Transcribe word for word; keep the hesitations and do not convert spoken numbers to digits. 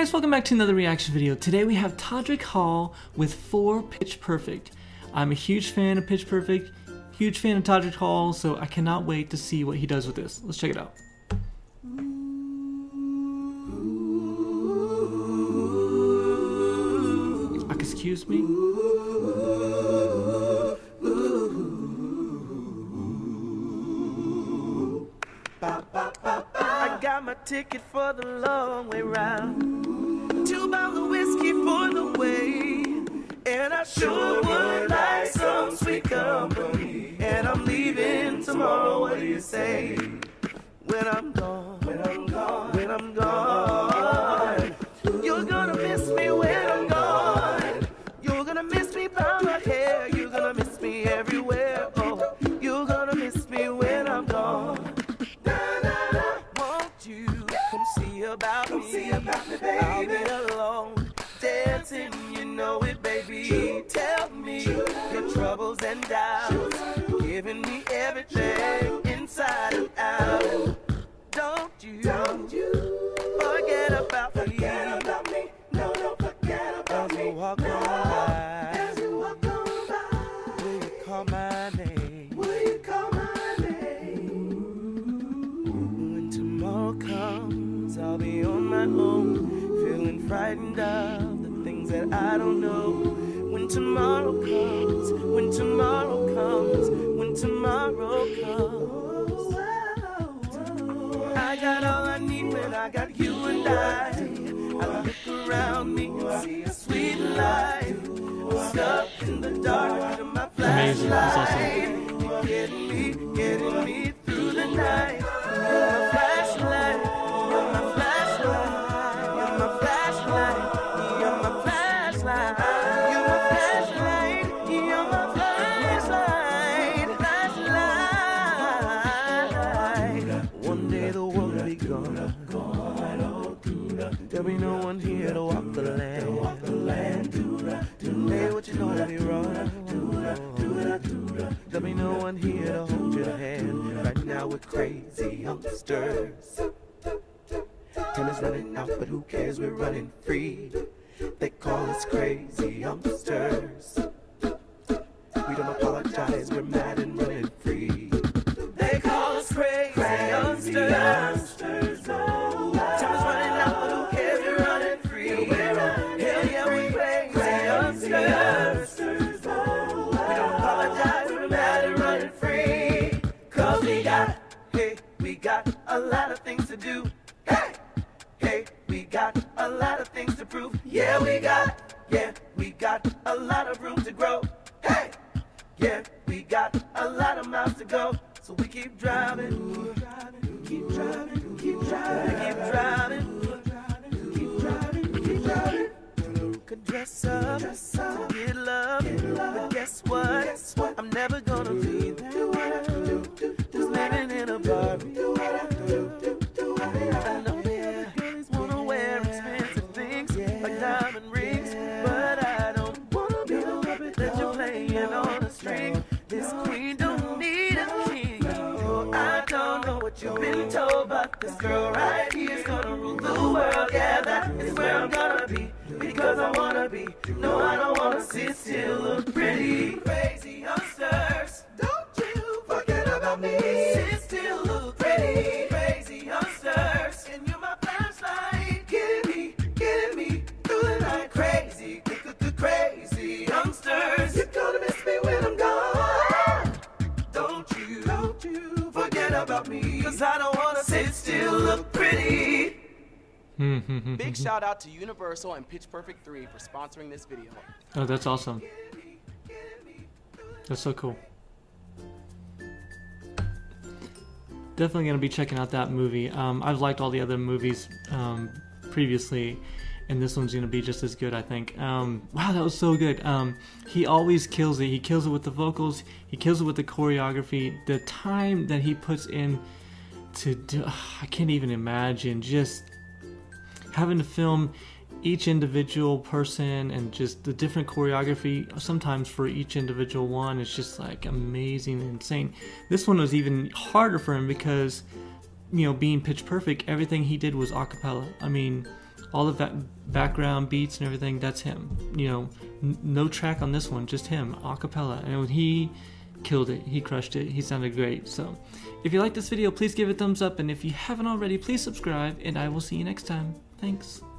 guys, welcome back to another reaction video. Today we have Todrick Hall with four Pitch Perfect. I'm a huge fan of Pitch Perfect, huge fan of Todrick Hall, so I cannot wait to see what he does with this. Let's check it out. Excuse me? I got my ticket for the long way round. Two bottles of whiskey for the way. And I sure would like some sweet company. And I'm leaving tomorrow, what do you say? When I'm gone, when I'm gone, when I'm gone, you're gonna miss me when I'm gone. You're gonna miss me by my hair. You're gonna miss me everywhere. Oh, you're gonna miss me when I'm gone. About me, see about me, baby. I'll be alone, dancing, you know it, baby. True. Tell me True. Your troubles and doubts, True. Giving me everything inside and out. Don't you, don't you forget about forget me. Forget about me. No, don't forget about as me. You walk no. on by, as you walk on by, will you call my name? Will you call my name? When tomorrow comes, I'll be on my own, feeling frightened of the things that I don't know. When tomorrow comes, when tomorrow comes, when tomorrow comes, I got all I need when I got you and I. I look around me and see a sweet life. I'm stuck in the dark of my flashlight. You're getting me, getting me through the night. My flashlight. There'll be no one here to walk the land. Walk the land. Hey, what you know will be wrong. There'll be no one here to hold your hand. Right now we're crazy youngsters. Time is running out, but who cares? We're running free. They call us crazy youngsters. We don't apologize. We're mad and running free. They call us crazy, crazy youngsters. youngsters. Time is running out, but who cares? We're running free. Hell yeah, we crazy youngsters. We don't apologize. We're mad and running free. Cause we got, hey, we got a lot of things to do. Hey, hey, we got a lot of things to prove. Yeah, we got, yeah, we got a lot of room to grow. Hey, yeah, we got a lot of miles to go. So we keep driving, keep driving, keep driving, keep driving, keep driving, keep driving, keep driving. Could dress up, dress up, get love, get love, but guess what? Guess what? I'm never gonna be that one. Just living in a Barbie. I know, yeah, girls wanna wear expensive things like diamond rings, but I don't wanna be the puppet that you're playing on a string. This queen don't need a king. Oh, I don't know what you've been told, but this girl right here is gonna rule the world. Yeah, that is where I'm gonna be, because I wanna be. No, I don't wanna sit still, look pretty. Crazy youngsters, don't you forget about me. Sit still, look pretty. Crazy youngsters, and you're my flashlight. Getting me, getting me through the night. Crazy, crazy youngsters. You're gonna miss me when I'm gone. Don't you, don't you forget about me, cause I don't wanna sit still, look pretty. Big shout out to Universal and Pitch Perfect three for sponsoring this video. Oh, that's awesome. That's so cool. Definitely going to be checking out that movie. Um, I've liked all the other movies um, previously, and this one's going to be just as good, I think. Um, wow, that was so good. Um, he always kills it. He kills it with the vocals. He kills it with the choreography. The time that he puts in to do, I can't even imagine just having to film each individual person and just the different choreography sometimes for each individual one. It's just like amazing and insane. This one was even harder for him because, you know, being Pitch Perfect, everything he did was a cappella. I mean, all the va- background beats and everything, that's him. You know, n- no track on this one, just him, a cappella. And when he killed it, he crushed it, he sounded great. So if you like this video, please give it a thumbs up, and if you haven't already, please subscribe, and I will see you next time. Thanks.